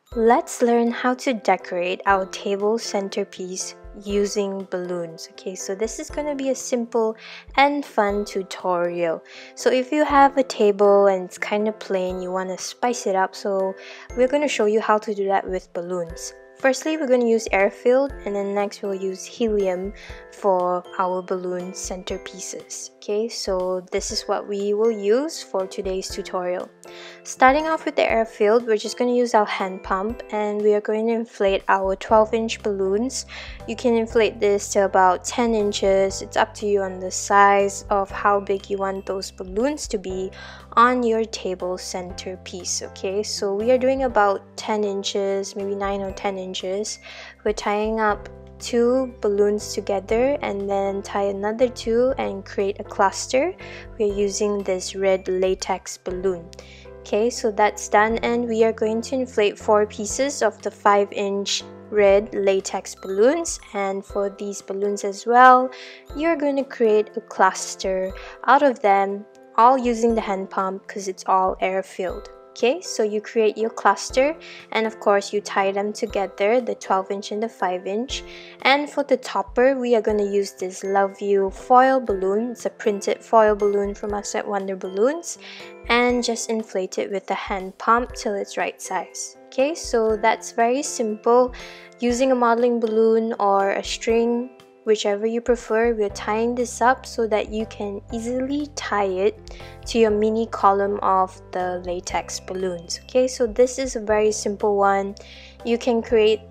Let's learn how to decorate our table centerpiece using balloons. Okay, so this is going to be a simple and fun tutorial. So if you have a table and it's kind of plain, you want to spice it up, so we're going to show you how to do that with balloons. Firstly, we're going to use air-filled, and then next we'll use helium for our balloon centerpieces. Okay, so this is what we will use for today's tutorial. Starting off with the air-filled, we're just going to use our hand pump, and we are going to inflate our 12-inch balloons. You can inflate this to about 10 inches. It's up to you on the size of how big you want those balloons to be on your table centerpiece. Okay, so we are doing about 10 inches, maybe 9 or 10 inches. We're tying up 2 balloons together and then tie another 2 and create a cluster. We're using this red latex balloon. Okay, so that's done, and we are going to inflate 4 pieces of the 5-inch red latex balloons, and for these balloons as well, you're going to create a cluster out of them, all using the hand pump because it's all air filled. Okay, so you create your cluster, and of course you tie them together, the 12-inch and the 5-inch. And for the topper, we are going to use this Love You foil balloon. It's a printed foil balloon from us at Wonder Balloons, and just inflate it with the hand pump till it's right size. Okay, so that's very simple. Using a modeling balloon or a string, whichever you prefer, we're tying this up so that you can easily tie it to your mini column of the latex balloons. Okay, so this is a very simple one. You can create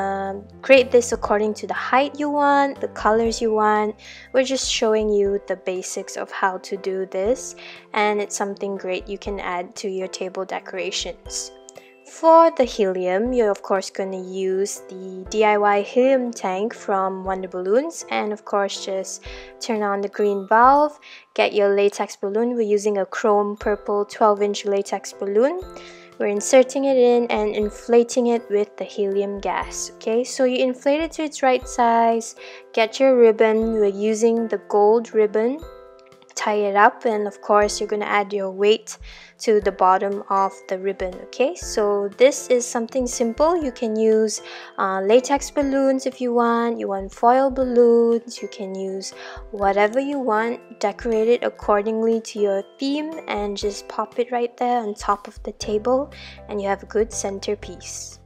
this according to the height you want, the colors you want. We're just showing you the basics of how to do this, and it's something great you can add to your table decorations. For the helium, you're of course going to use the DIY helium tank from Wonder Balloons, and of course just turn on the green valve, get your latex balloon. We're using a chrome purple 12-inch latex balloon. We're inserting it in and inflating it with the helium gas. Okay, so you inflate it to its right size, get your ribbon. We're using the gold ribbon. Tie it up, and of course you're going to add your weight to the bottom of the ribbon. Okay, so this is something simple. You can use latex balloons if you want foil balloons, you can use whatever you want. Decorate it accordingly to your theme and just pop it right there on top of the table, and you have a good centerpiece.